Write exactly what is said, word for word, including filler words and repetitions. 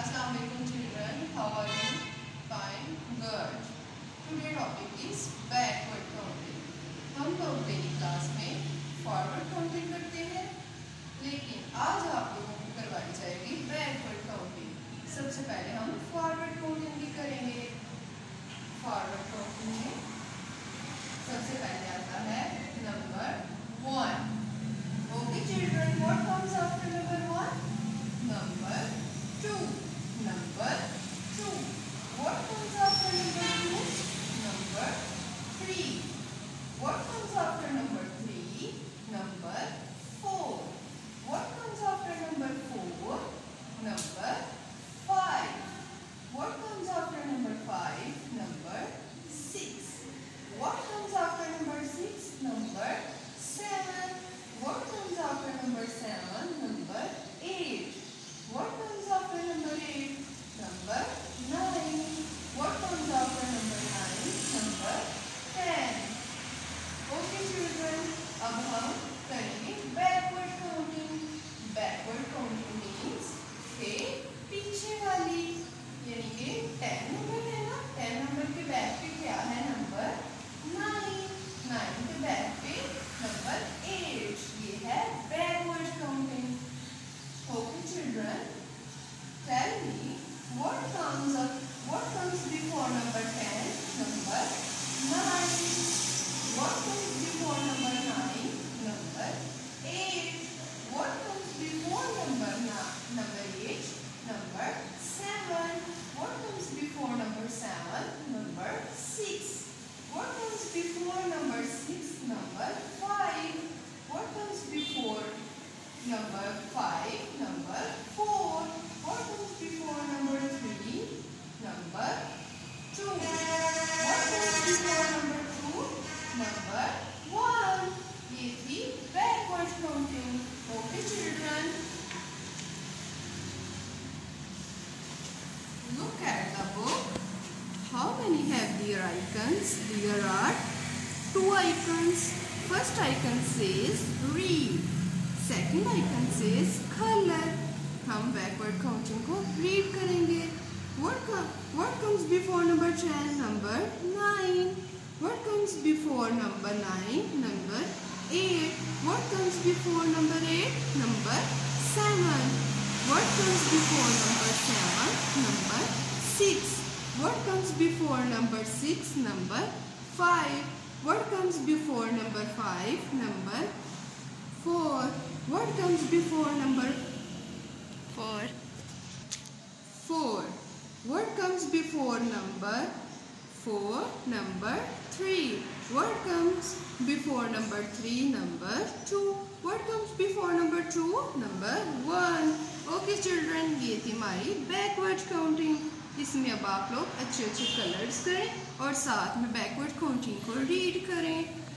Assalamu alaikum children. How are you? Fine. Good. Today topic is backward counting. हम लोग daily class में forward counting करते हैं, लेकिन आज आप लोगों को करवाई जाएगी बैकवर्ड काउंटिंग। सबसे पहले हम फॉरवर्ड काउंटिंग भी करेंगे। फॉरवर्ड काउंटिंग में सबसे पहले आता है number one. Okay children, what comes after number one? Number two. Number two. What comes after number two? Number three. What comes after number three? Number four. What comes after number four? Number five. What comes after number five? Number six. What comes after number six? Number seven. What comes after number seven? Number eight. What comes after number eight? Number nine. What comes after number nine? Number ten. Okay children, अब हम करेंगे backward counting. Backward counting means के पीछे वाली, यानी कि ten number है ना, टेन नंबर के बैक पे क्या है? Number nine. नाइन के बैक पे नंबर एट। ये है backward counting. Okay children, tell me what comes up what comes before number ten? Number nine. What comes before number nine? Number eight. What comes before number number eight? Number seven. What comes before number seven? Number six. What comes before number six? Number five. What comes before number five? Number four. What comes before number three? Number two. What comes before number two? Number one. ये थी backward counting. Okay children, look at the book. How many have their icons? There are two icons. First icon says read. Second icon says color. हम backward counting को read करेंगे. What com what comes before number ten? Number nine. What comes before number nine? Number eight. What comes before number eight? Number seven. What comes before number seven? Number six. What comes before number six? Number five. What comes before number five? Number four. What comes before number four? Four. What comes before number four? Number three. What comes before number three? Number two. What comes before number two? Number one. Okay children, ये थी हमारी backward counting. इसमें अब आप लोग अच्छे अच्छे colours करें और साथ में बैकवर्ड काउंटिंग को रीड करें।